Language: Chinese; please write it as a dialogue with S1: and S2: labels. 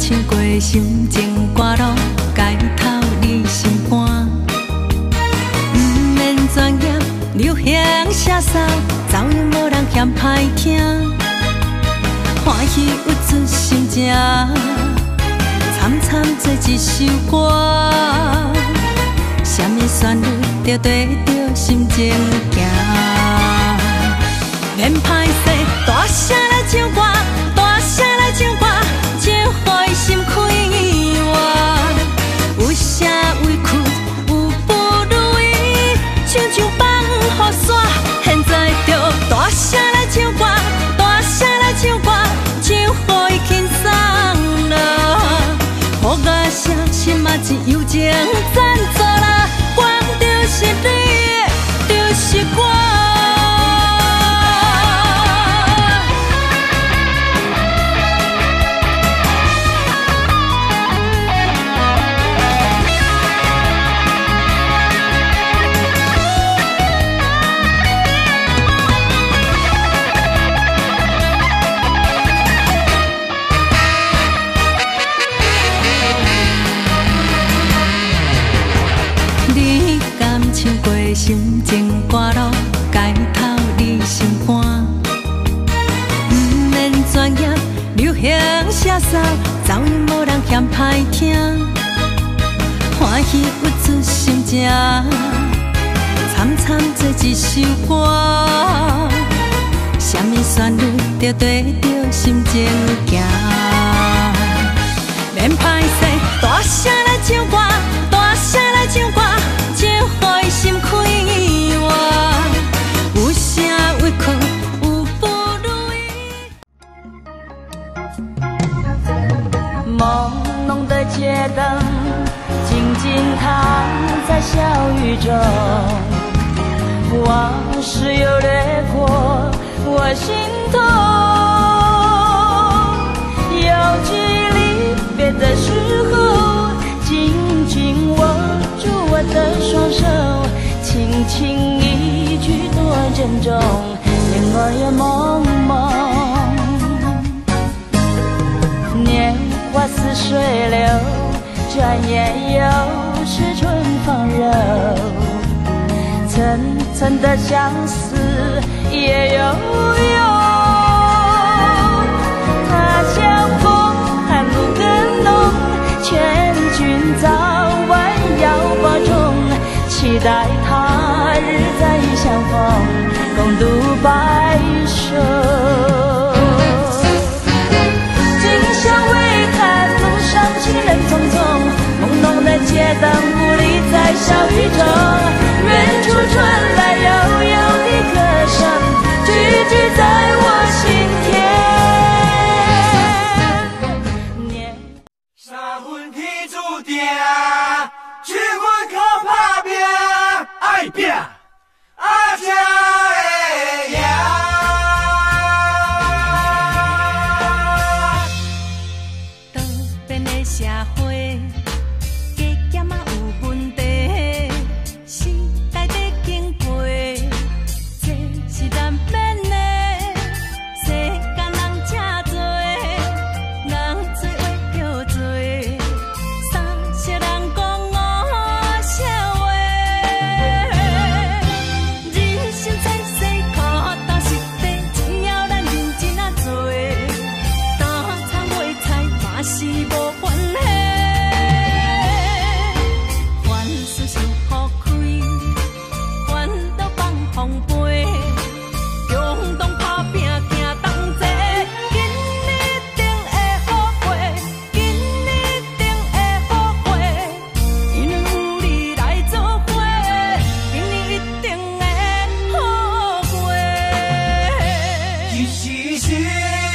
S1: 唱过心情歌路，解透你心肝。不免专业，流行写扫，走音无人嫌歹听。欢喜有出心情，惨惨做一首歌。什么旋律着对着心情行？免歹势，大声来唱歌，大声来唱歌，唱予伊心开活。有啥委屈，有不如意，唱唱放雨伞。现在着大声来唱歌，大声来唱歌，唱予伊轻松了。好甲声心嘛真有情，赞助啦，关就是你，就是我。唱过心情歌路，解透你心肝。不免专业，流行写扫，走音无人嫌歹听。欢喜有出心情，惨惨做一首歌。什么旋律着对着心情行？免歹势，大声来唱歌，大声来唱歌。唱予伊心开活，有啥委屈，有不如意。
S2: 朦胧的街灯，静静躺在小雨中，往事又掠过我心头。有距离别的时候，紧紧握住我的双手，轻轻一句多珍重，令我也朦胧。年华似水流，转眼又是春风柔。层层的相思也悠悠，他乡风寒露更浓，劝君早晚要保重，期待他日再相逢，共度白首。今宵微看路上行人匆匆，朦胧的街灯孤立在小雨中，远处传来悠悠的歌声，句句在我心田。
S3: 三分天注定，七分靠打拼，爱拼，才会赢。
S1: 多变的社会，加减啊有问题，时代在经过，这是难免的。世间人真多，人做话叫做，三色人讲五色话。人生在世苦，但是地只要咱认真啊做，打参卖菜嘛是无关系。凡事想好开，烦恼放风飞，共同打拼行同齐，今日定会好过，今日定会好过，因为有你来作伙，今日一定会好过。
S3: 其实是。